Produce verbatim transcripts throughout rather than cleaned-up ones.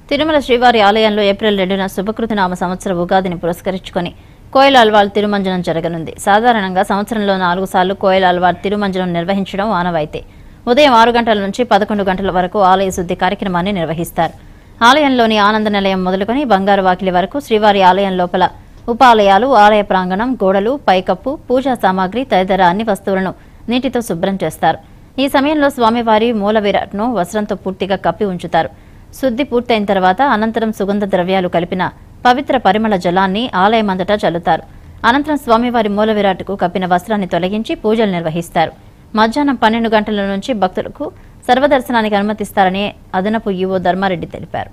తిరుమల శ్రీవారి ఆలయంలో ఏప్రిల్ రెండున శుభకృతనామ సంవత్సర ఉగాదిని పురస్కరించుకొని కోయిల అల్వాల్ తిరుమంజనం జరగనుంది. సాధారణంగా సంవత్సరంలో నాలుగు సార్లు కోయిల అల్వాల్ తిరుమంజనం నిర్వహించడం ఆనవాయితీ. ఉదయం ఆరు గంటల నుంచి పదకొండు గంటల వరకు ఆలయ శుద్ధి కార్యక్రమాన్ని నిర్వహిస్తారు. ఆలయంలోని ఆనంద నిలయం మొదలుకొని బంగారు వాకిలి వరకు శ్రీవారి ఆలయం లోపల ఉపాలయాలు, ఆలయ ప్రాంగణం, గోడలు, పైకప్పు, పూజా సామాగ్రి తదితర అన్ని వస్తువులను నీటితో శుభ్రం చేస్తారు. ఈ సమయంలో స్వామివారి మూల విరాట్ను వస్త్రంతో పూర్తిగా కప్పి ఉంచుతారు. శుద్ధి పూర్తయిన తర్వాత అనంతరం సుగంధ ద్రవ్యాలు కలిపిన పవిత్ర పరిమళ జలాన్ని ఆలయమంతటా చల్లుతారు. అనంతరం స్వామివారి మూల విరాట్కు కప్పిన వస్త్రాన్ని తొలగించి పూజలు నిర్వహిస్తారు. మధ్యాహ్నం పన్నెండు గంటల నుంచి భక్తులకు సర్వదర్శనానికి అనుమతిస్తారని అదనపు ఈవో ధర్మారెడ్డి తెలిపారు.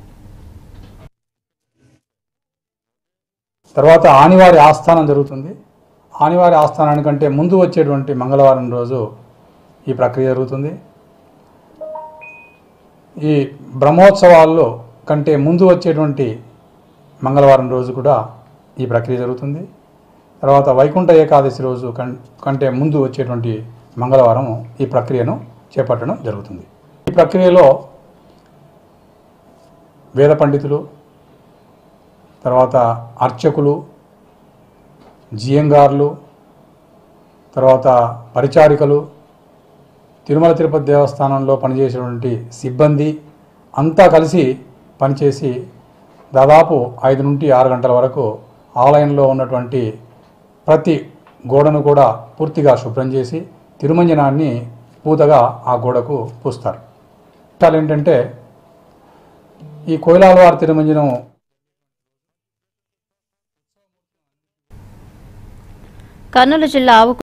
తర్వాత ఆనివారి ఆస్థానం జరుగుతుంది. ఆనివారి ఆస్థానానికంటే ముందు వచ్చేటువంటి మంగళవారం రోజు ఈ ప్రక్రియ జరుగుతుంది. ఈ బ్రహ్మోత్సవాల్లో కంటే ముందు వచ్చేటువంటి మంగళవారం రోజు కూడా ఈ ప్రక్రియ జరుగుతుంది. తర్వాత వైకుంఠ ఏకాదశి రోజు కంటే ముందు వచ్చేటువంటి మంగళవారం ఈ ప్రక్రియను చేపట్టడం జరుగుతుంది. ఈ ప్రక్రియలో వేద పండితులు, తర్వాత అర్చకులు, జియంగార్లు, తర్వాత పరిచారికలు, తిరుమల తిరుపతి దేవస్థానంలో పనిచేసేటువంటి సిబ్బంది అంతా కలిసి పనిచేసి దాదాపు ఐదు నుండి ఆరు గంటల వరకు ఆలయంలో ఉన్నటువంటి ప్రతి గోడను కూడా పూర్తిగా శుభ్రం చేసి తిరుమంజనాన్ని పూతగా ఆ గోడకు పూస్తారు. విషయాలు ఏంటంటే ఈ కోయిలాల్వార్ తిరుమంజనం కర్నూలు జిల్లా